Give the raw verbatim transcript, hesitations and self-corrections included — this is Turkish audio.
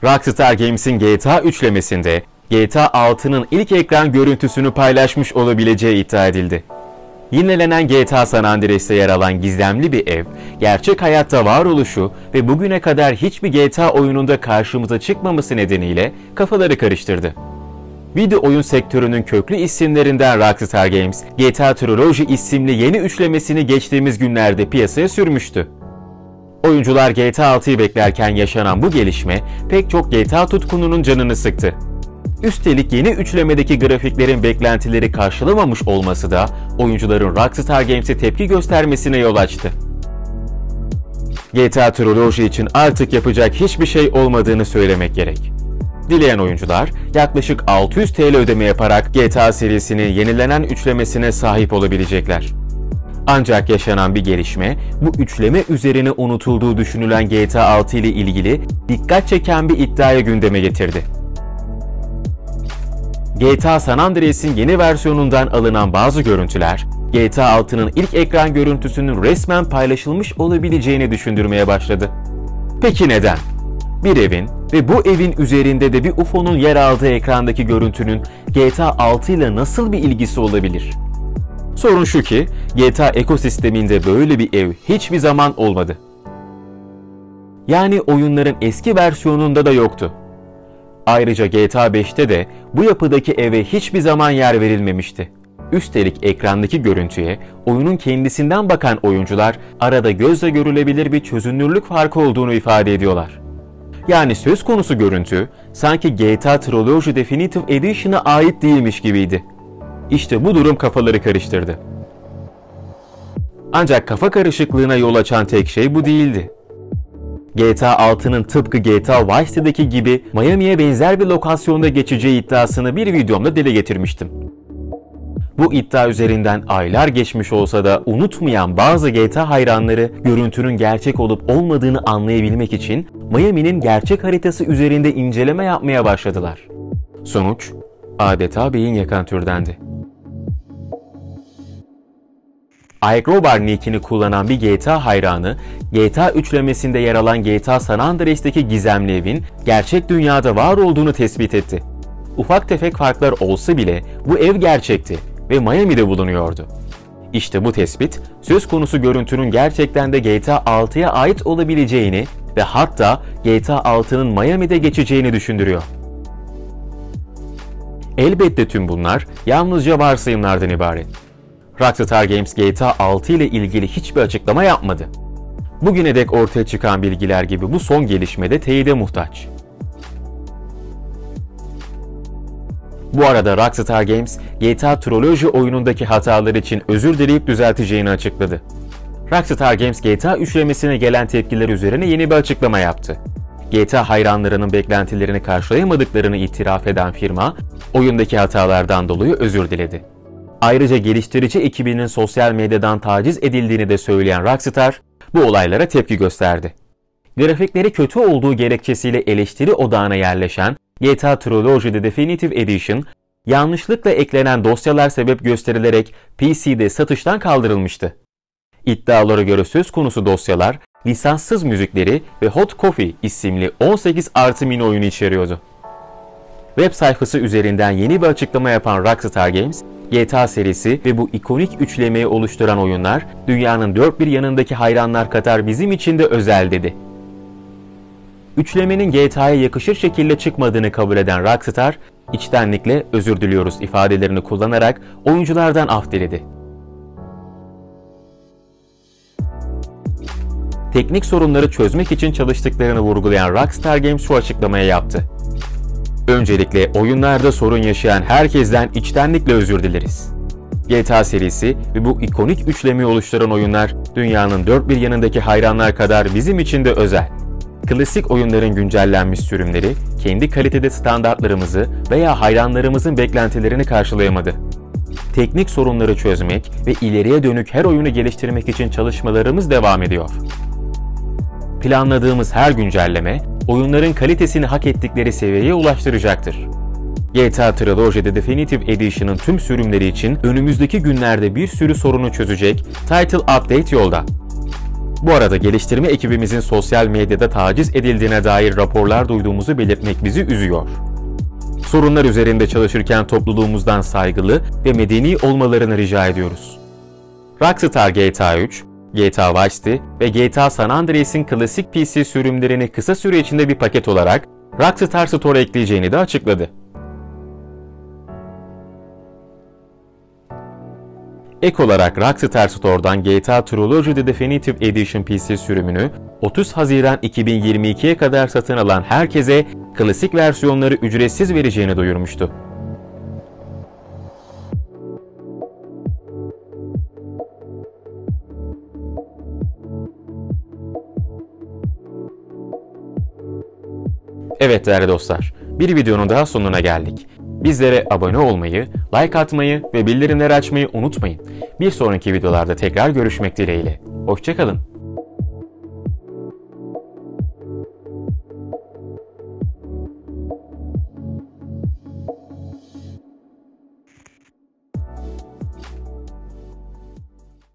Rockstar Games'in G T A üçlemesinde G T A altının ilk ekran görüntüsünü paylaşmış olabileceği iddia edildi. Yenilenen G T A San Andreas'te yer alan gizemli bir ev, gerçek hayatta varoluşu ve bugüne kadar hiçbir G T A oyununda karşımıza çıkmaması nedeniyle kafaları karıştırdı. Video oyun sektörünün köklü isimlerinden Rockstar Games, G T A Trilogy isimli yeni üçlemesini geçtiğimiz günlerde piyasaya sürmüştü. Oyuncular G T A altıyı beklerken yaşanan bu gelişme pek çok G T A tutkununun canını sıktı. Üstelik yeni üçlemedeki grafiklerin beklentileri karşılamamış olması da oyuncuların Rockstar Games'e tepki göstermesine yol açtı. G T A Trilogy için artık yapacak hiçbir şey olmadığını söylemek gerek. Dileyen oyuncular yaklaşık altı yüz TL ödeme yaparak G T A serisinin yenilenen üçlemesine sahip olabilecekler. Ancak yaşanan bir gelişme, bu üçleme üzerine unutulduğu düşünülen G T A altı ile ilgili dikkat çeken bir iddiayı gündeme getirdi. G T A San Andreas'in yeni versiyonundan alınan bazı görüntüler, G T A altının ilk ekran görüntüsünün resmen paylaşılmış olabileceğini düşündürmeye başladı. Peki neden? Bir evin ve bu evin üzerinde de bir U F O'nun yer aldığı ekrandaki görüntünün G T A altı ile nasıl bir ilgisi olabilir? Sorun şu ki, G T A ekosisteminde böyle bir ev hiçbir zaman olmadı. Yani oyunların eski versiyonunda da yoktu. Ayrıca G T A beşte de bu yapıdaki eve hiçbir zaman yer verilmemişti. Üstelik ekrandaki görüntüye oyunun kendisinden bakan oyuncular arada gözle görülebilir bir çözünürlük farkı olduğunu ifade ediyorlar. Yani söz konusu görüntü sanki G T A Trilogy Definitive Edition'a ait değilmiş gibiydi. İşte bu durum kafaları karıştırdı. Ancak kafa karışıklığına yol açan tek şey bu değildi. G T A altının tıpkı G T A Vice City'deki gibi Miami'ye benzer bir lokasyonda geçeceği iddiasını bir videomda dile getirmiştim. Bu iddia üzerinden aylar geçmiş olsa da unutmayan bazı G T A hayranları görüntünün gerçek olup olmadığını anlayabilmek için Miami'nin gerçek haritası üzerinde inceleme yapmaya başladılar. Sonuç adeta beyin yakan türdendi. iCrowbar nickini kullanan bir G T A hayranı, G T A üçlemesinde yer alan G T A San Andreas'teki gizemli evin gerçek dünyada var olduğunu tespit etti. Ufak tefek farklar olsa bile bu ev gerçekti ve Miami'de bulunuyordu. İşte bu tespit, söz konusu görüntünün gerçekten de G T A altıya ait olabileceğini ve hatta G T A altının Miami'de geçeceğini düşündürüyor. Elbette tüm bunlar yalnızca varsayımlardan ibaret. Rockstar Games G T A altı ile ilgili hiçbir açıklama yapmadı. Bugüne dek ortaya çıkan bilgiler gibi bu son gelişmede teyide muhtaç. Bu arada Rockstar Games, G T A Trilogy oyunundaki hatalar için özür dileyip düzelteceğini açıkladı. Rockstar Games G T A üçlemesine gelen tepkiler üzerine yeni bir açıklama yaptı. G T A hayranlarının beklentilerini karşılayamadıklarını itiraf eden firma, oyundaki hatalardan dolayı özür diledi. Ayrıca geliştirici ekibinin sosyal medyadan taciz edildiğini de söyleyen Rockstar, bu olaylara tepki gösterdi. Grafikleri kötü olduğu gerekçesiyle eleştiri odağına yerleşen G T A Trilogy The Definitive Edition, yanlışlıkla eklenen dosyalar sebep gösterilerek P C'de satıştan kaldırılmıştı. İddialara göre söz konusu dosyalar, lisanssız müzikleri ve Hot Coffee isimli on sekiz artı mini oyunu içeriyordu. Web sayfası üzerinden yeni bir açıklama yapan Rockstar Games, G T A serisi ve bu ikonik üçlemeyi oluşturan oyunlar, dünyanın dört bir yanındaki hayranlar kadar bizim için de özel dedi. Üçlemenin G T A'ya yakışır şekilde çıkmadığını kabul eden Rockstar, içtenlikle özür diliyoruz ifadelerini kullanarak oyunculardan af diledi. Teknik sorunları çözmek için çalıştıklarını vurgulayan Rockstar Games şu açıklamayı yaptı. Öncelikle oyunlarda sorun yaşayan herkesten içtenlikle özür dileriz. G T A serisi ve bu ikonik üçlemeyi oluşturan oyunlar dünyanın dört bir yanındaki hayranlar kadar bizim için de özel. Klasik oyunların güncellenmiş sürümleri kendi kalitede standartlarımızı veya hayranlarımızın beklentilerini karşılayamadı. Teknik sorunları çözmek ve ileriye dönük her oyunu geliştirmek için çalışmalarımız devam ediyor. Planladığımız her güncelleme, oyunların kalitesini hak ettikleri seviyeye ulaştıracaktır. G T A Trilogy The Definitive Edition'ın tüm sürümleri için önümüzdeki günlerde bir sürü sorunu çözecek Title Update yolda. Bu arada geliştirme ekibimizin sosyal medyada taciz edildiğine dair raporlar duyduğumuzu belirtmek bizi üzüyor. Sorunlar üzerinde çalışırken topluluğumuzdan saygılı ve medeni olmalarını rica ediyoruz. Rockstar G T A üç, G T A Vice City ve G T A San Andreas'in klasik P C sürümlerini kısa süre içinde bir paket olarak Rockstar Store'a ekleyeceğini de açıkladı. Ek olarak Rockstar Store'dan G T A Trilogy The Definitive Edition P C sürümünü otuz Haziran iki bin yirmi iki'ye kadar satın alan herkese klasik versiyonları ücretsiz vereceğini duyurmuştu. Evet değerli dostlar, bir videonun daha sonuna geldik. Bizlere abone olmayı, like atmayı ve bildirimleri açmayı unutmayın. Bir sonraki videolarda tekrar görüşmek dileğiyle. Hoşça kalın.